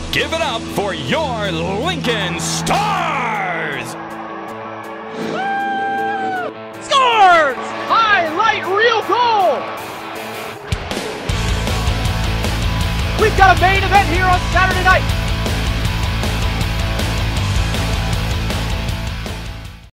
Give it up for your Lincoln Stars! Scores! Highlight reel goal! We've got a main event here on Saturday night.